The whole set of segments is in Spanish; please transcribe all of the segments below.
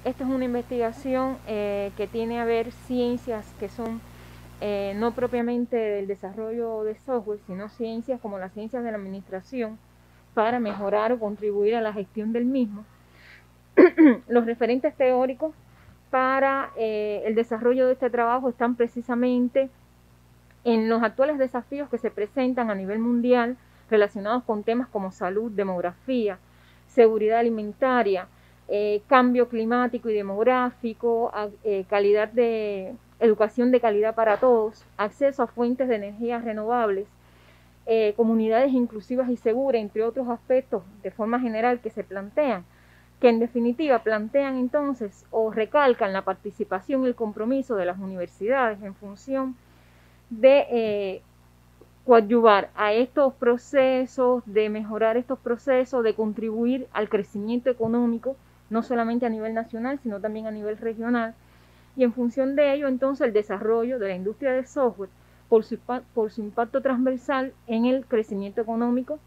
Esta es una investigación que tiene a ver ciencias que son no propiamente del desarrollo de software, sino ciencias como las ciencias de la administración para mejorar o contribuir a la gestión del mismo. Los referentes teóricos para el desarrollo de este trabajo están precisamente en los actuales desafíos que se presentan a nivel mundial relacionados con temas como salud, demografía, seguridad alimentaria, cambio climático y demográfico, calidad de educación de calidad para todos, acceso a fuentes de energías renovables, comunidades inclusivas y seguras, entre otros aspectos de forma general que se plantean, que en definitiva plantean entonces o recalcan la participación y el compromiso de las universidades en función de coadyuvar a estos procesos, de mejorar estos procesos, de contribuir al crecimiento económico, no solamente a nivel nacional, sino también a nivel regional, y en función de ello, entonces, el desarrollo de la industria de software por su impacto transversal en el crecimiento económico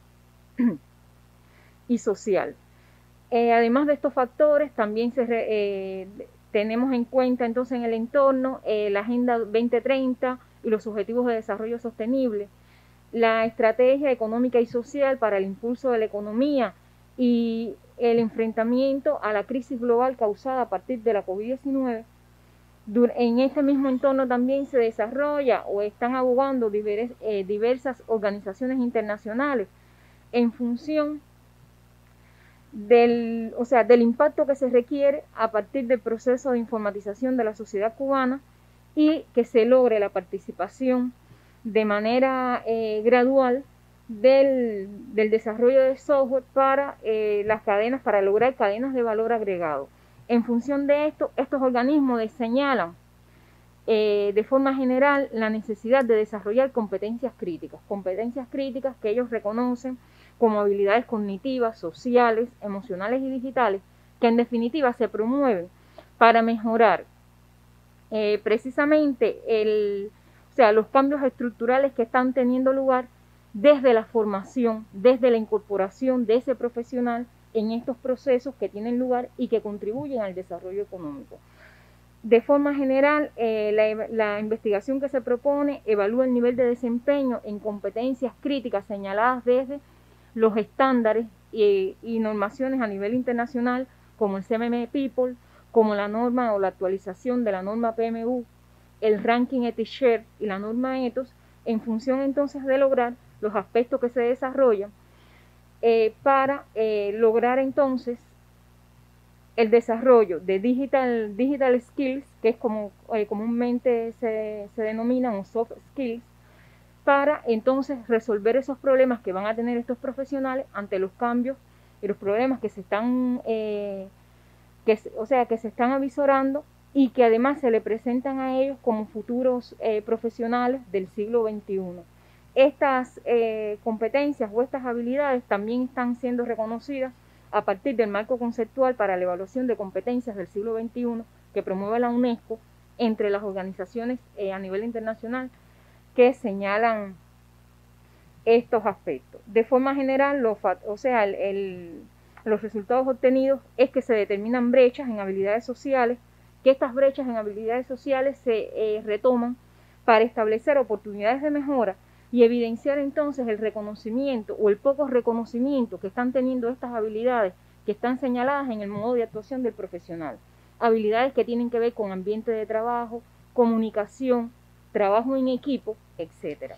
y social. Además de estos factores, también tenemos en cuenta entonces en el entorno la Agenda 2030 y los Objetivos de Desarrollo Sostenible, la estrategia económica y social para el impulso de la economía y el enfrentamiento a la crisis global causada a partir de la COVID-19. En este mismo entorno también se desarrolla o están abogando diversas organizaciones internacionales en función del impacto que se requiere a partir del proceso de informatización de la sociedad cubana y que se logre la participación de manera gradual del desarrollo de software para las cadenas, para lograr cadenas de valor agregado. En función de esto, estos organismos señalan de forma general la necesidad de desarrollar competencias críticas que ellos reconocen como habilidades cognitivas, sociales, emocionales y digitales, que en definitiva se promueven para mejorar precisamente los cambios estructurales que están teniendo lugar desde la formación, desde la incorporación de ese profesional en estos procesos que tienen lugar y que contribuyen al desarrollo económico. De forma general, la investigación que se propone evalúa el nivel de desempeño en competencias críticas señaladas desde los estándares y normaciones a nivel internacional, como el CMM People, como la norma o la actualización de la norma PMU, el ranking EthiShare y la norma Ethos, en función entonces de lograr los aspectos que se desarrollan para lograr entonces el desarrollo de digital skills, que es como comúnmente se denominan, o soft skills, para entonces resolver esos problemas que van a tener estos profesionales ante los cambios y los problemas que se están que se están avisorando y que además se le presentan a ellos como futuros profesionales del siglo XXI. Estas competencias o estas habilidades también están siendo reconocidas a partir del marco conceptual para la evaluación de competencias del siglo XXI que promueve la UNESCO entre las organizaciones a nivel internacional que señalan estos aspectos. De forma general, los resultados obtenidos es que se determinan brechas en habilidades sociales, que estas brechas en habilidades sociales se retoman para establecer oportunidades de mejora y evidenciar entonces el reconocimiento o el poco reconocimiento que están teniendo estas habilidades que están señaladas en el modo de actuación del profesional. Habilidades que tienen que ver con ambiente de trabajo, comunicación, trabajo en equipo, etc.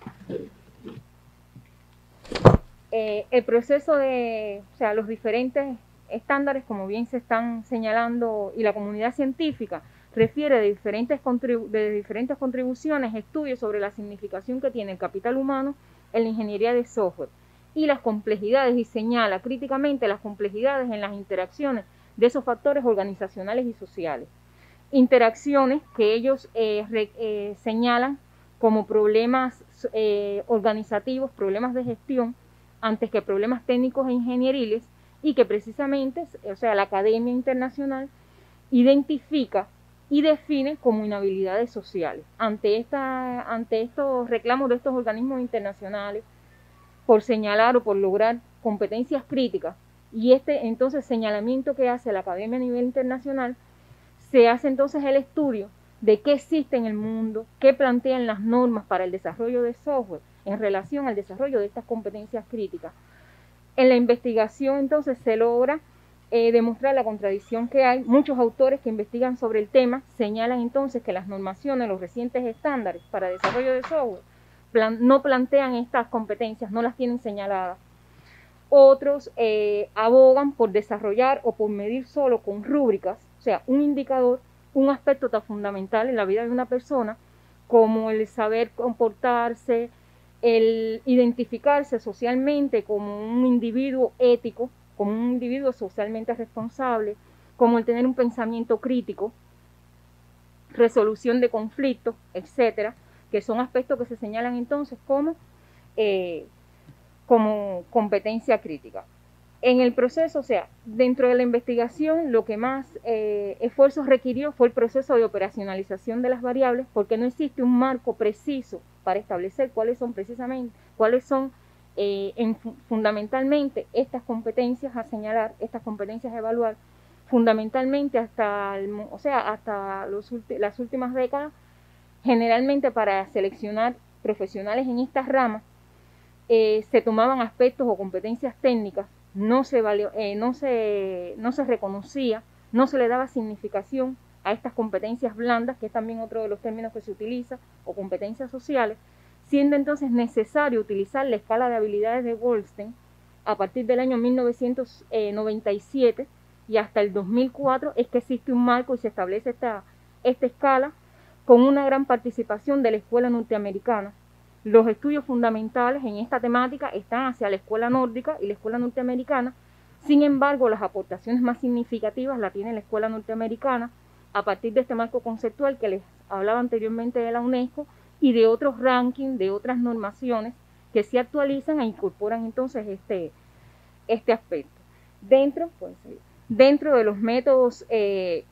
El proceso de, los diferentes estándares, como bien se están señalando, y la comunidad científica refiere de diferentes contribuciones, estudios sobre la significación que tiene el capital humano en la ingeniería de software y las complejidades, y señala críticamente las complejidades en las interacciones de esos factores organizacionales y sociales. Interacciones que ellos señalan como problemas organizativos, problemas de gestión, antes que problemas técnicos e ingenieriles, y que precisamente, la Academia Internacional identifica y define como inhabilidades sociales. Ante estos reclamos de estos organismos internacionales por señalar o por lograr competencias críticas Y este entonces señalamiento que hace la academia a nivel internacional, se hace entonces el estudio de qué existe en el mundo, qué plantean las normas para el desarrollo de software en relación al desarrollo de estas competencias críticas. En la investigación entonces se logra demostrar la contradicción que hay. Muchos autores que investigan sobre el tema señalan entonces que las normaciones, los recientes estándares para desarrollo de software no plantean estas competencias, no las tienen señaladas. Otros abogan por desarrollar o por medir solo con rúbricas, o sea, un indicador, un aspecto tan fundamental en la vida de una persona como el saber comportarse, el identificarse socialmente como un individuo ético, como un individuo socialmente responsable, como el tener un pensamiento crítico, resolución de conflictos, etcétera, que son aspectos que se señalan entonces como competencia crítica. En el proceso, o sea, dentro de la investigación, lo que más esfuerzos requirió fue el proceso de operacionalización de las variables, porque no existe un marco preciso para establecer cuáles son fundamentalmente estas competencias a señalar, estas competencias a evaluar, fundamentalmente hasta las últimas décadas, generalmente para seleccionar profesionales en estas ramas, se tomaban aspectos o competencias técnicas, no se reconocía, no se le daba significación a estas competencias blandas, que es también otro de los términos que se utiliza, o competencias sociales, siendo entonces necesario utilizar la escala de habilidades de Goldstein a partir del año 1997 y hasta el 2004 es que existe un marco y se establece esta escala con una gran participación de la escuela norteamericana. Los estudios fundamentales en esta temática están hacia la escuela nórdica y la escuela norteamericana. Sin embargo, las aportaciones más significativas las tiene la escuela norteamericana a partir de este marco conceptual que les hablaba anteriormente de la UNESCO y de otros rankings, de otras normaciones que se actualizan e incorporan entonces este aspecto. Dentro de los métodos que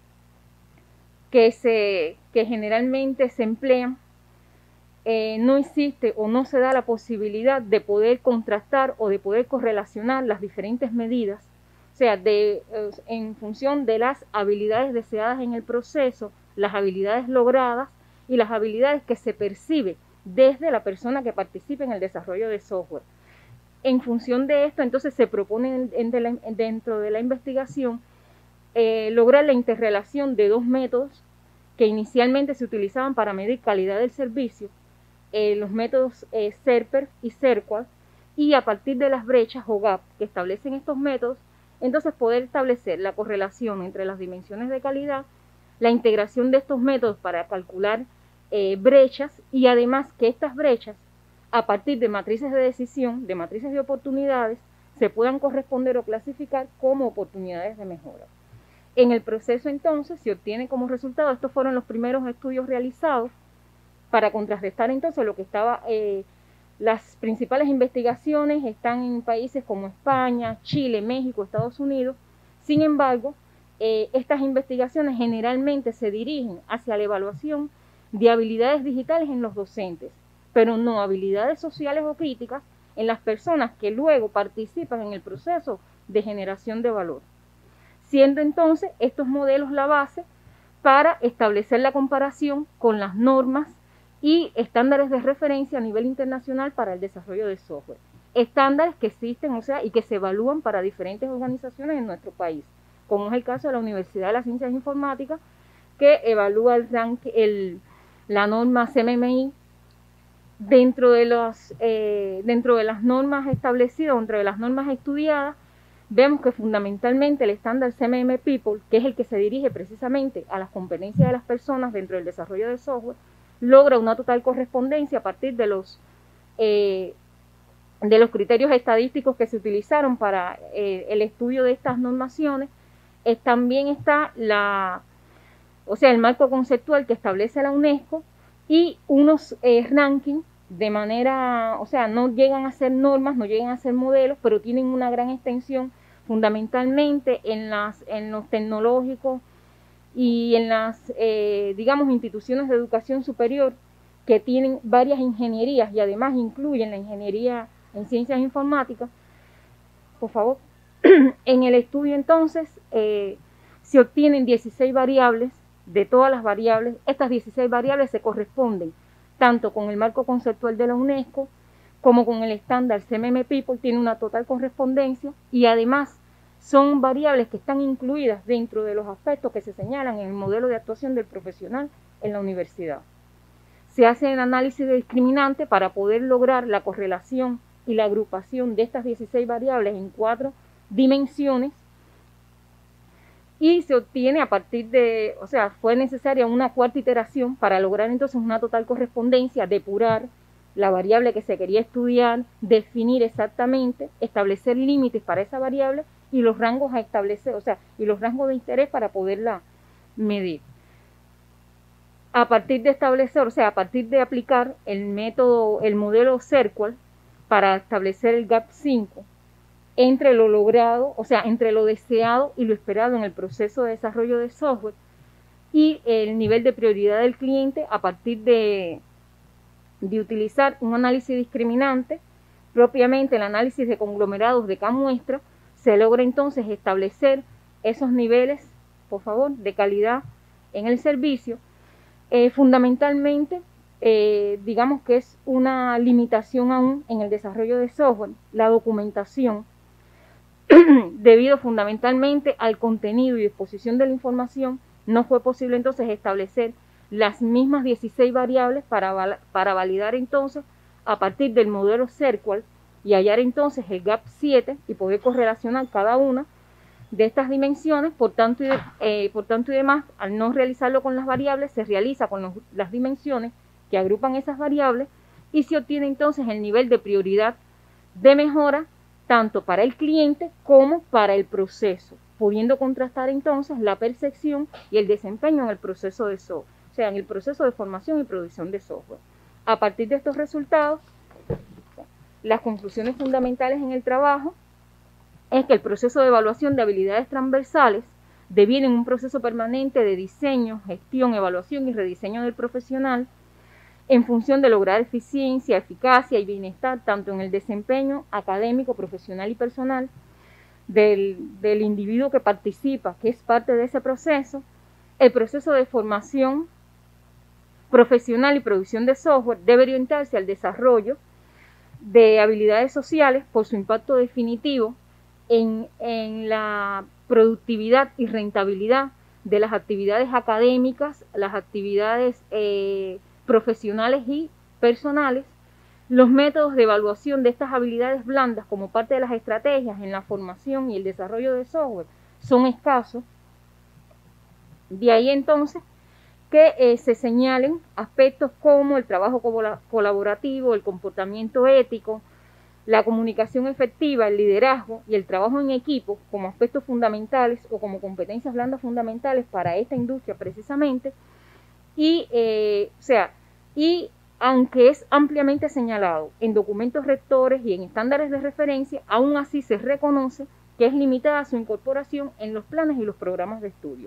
generalmente se emplean, no existe o no se da la posibilidad de poder contrastar o de poder correlacionar las diferentes medidas, o sea, en función de las habilidades deseadas en el proceso, las habilidades logradas y las habilidades que se percibe desde la persona que participa en el desarrollo de software. En función de esto, entonces se propone dentro de la investigación lograr la interrelación de dos métodos que inicialmente se utilizaban para medir calidad del servicio, los métodos SERPER y SERQUAL, y a partir de las brechas o gap que establecen estos métodos, entonces poder establecer la correlación entre las dimensiones de calidad, la integración de estos métodos para calcular brechas y además que estas brechas, a partir de matrices de decisión, de matrices de oportunidades, se puedan corresponder o clasificar como oportunidades de mejora. En el proceso entonces se obtiene como resultado, estos fueron los primeros estudios realizados para contrarrestar entonces lo que estaba, las principales investigaciones están en países como España, Chile, México, Estados Unidos. Sin embargo, estas investigaciones generalmente se dirigen hacia la evaluación de habilidades digitales en los docentes, pero no habilidades sociales o críticas en las personas que luego participan en el proceso de generación de valor, siendo entonces estos modelos la base para establecer la comparación con las normas y estándares de referencia a nivel internacional para el desarrollo de software. Estándares que existen, o sea, y que se evalúan para diferentes organizaciones en nuestro país, como es el caso de la Universidad de las Ciencias Informáticas, que evalúa la norma CMMI dentro de las normas establecidas, dentro de las normas estudiadas. Vemos que fundamentalmente el estándar CMM People, que es el que se dirige precisamente a las competencias de las personas dentro del desarrollo de software, logra una total correspondencia a partir de los criterios estadísticos que se utilizaron para el estudio de estas normaciones. También está el marco conceptual que establece la UNESCO y unos rankings de manera, no llegan a ser normas, no llegan a ser modelos, pero tienen una gran extensión fundamentalmente en los tecnológicos y en las, instituciones de educación superior que tienen varias ingenierías y además incluyen la ingeniería en ciencias informáticas. Por favor. En el estudio entonces se obtienen 16 variables. De todas las variables, estas 16 variables se corresponden tanto con el marco conceptual de la UNESCO como con el estándar CMM People, tiene una total correspondencia, y además son variables que están incluidas dentro de los aspectos que se señalan en el modelo de actuación del profesional en la universidad. Se hace el análisis de discriminante para poder lograr la correlación y la agrupación de estas 16 variables en 4 dimensiones, y se obtiene a partir de, o sea, fue necesaria una cuarta iteración para lograr entonces una total correspondencia, depurar la variable que se quería estudiar, definir exactamente, establecer límites para esa variable y los rangos a establecer, o sea, y los rangos de interés para poderla medir. A partir de establecer, o sea, a partir de aplicar el método, el modelo CERCUAL para establecer el GAP 5, entre lo logrado, o sea, entre lo deseado y lo esperado en el proceso de desarrollo de software, y el nivel de prioridad del cliente a partir de utilizar un análisis discriminante, propiamente el análisis de conglomerados de cada muestra, se logra entonces establecer esos niveles, por favor, de calidad en el servicio. Fundamentalmente, digamos que es una limitación aún en el desarrollo de software, la documentación, debido fundamentalmente al contenido y exposición de la información. No fue posible entonces establecer las mismas 16 variables para validar entonces a partir del modelo CERCUAL y hallar entonces el GAP 7 y poder correlacionar cada una de estas dimensiones. Por tanto y demás, al no realizarlo con las variables, se realiza con las dimensiones que agrupan esas variables y se obtiene entonces el nivel de prioridad de mejora tanto para el cliente como para el proceso, pudiendo contrastar entonces la percepción y el desempeño en el proceso de software, o sea, en el proceso de formación y producción de software. A partir de estos resultados, las conclusiones fundamentales en el trabajo es que el proceso de evaluación de habilidades transversales deviene en un proceso permanente de diseño, gestión, evaluación y rediseño del profesional en función de lograr eficiencia, eficacia y bienestar tanto en el desempeño académico, profesional y personal del individuo que participa, que es parte de ese proceso. El proceso de formación profesional y producción de software debe orientarse al desarrollo de habilidades sociales por su impacto definitivo en la productividad y rentabilidad de las actividades académicas, las actividades profesionales y personales. Los métodos de evaluación de estas habilidades blandas como parte de las estrategias en la formación y el desarrollo de software son escasos. De ahí entonces que se señalen aspectos como el trabajo colaborativo, el comportamiento ético, la comunicación efectiva, el liderazgo y el trabajo en equipo como aspectos fundamentales o como competencias blandas fundamentales para esta industria precisamente. Y aunque es ampliamente señalado en documentos rectores y en estándares de referencia, aún así se reconoce que es limitada su incorporación en los planes y los programas de estudio.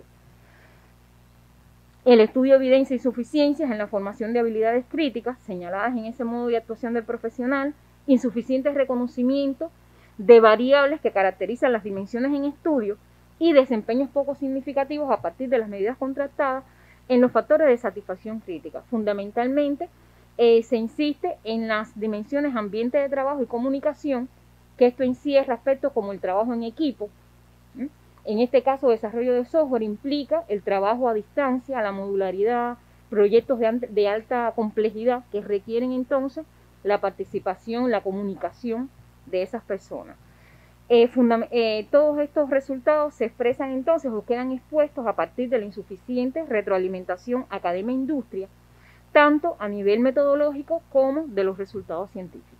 El estudio evidencia insuficiencias en la formación de habilidades críticas señaladas en ese modo de actuación del profesional, insuficiente reconocimiento de variables que caracterizan las dimensiones en estudio y desempeños poco significativos a partir de las medidas contrastadas en los factores de satisfacción crítica. Fundamentalmente, se insiste en las dimensiones ambiente de trabajo y comunicación, que esto encierra aspectos como el trabajo en equipo. En este caso, desarrollo de software implica el trabajo a distancia, la modularidad, proyectos de alta complejidad que requieren entonces la participación, la comunicación de esas personas. Todos estos resultados se expresan entonces o quedan expuestos a partir de la insuficiente retroalimentación academia-industria, tanto a nivel metodológico como de los resultados científicos.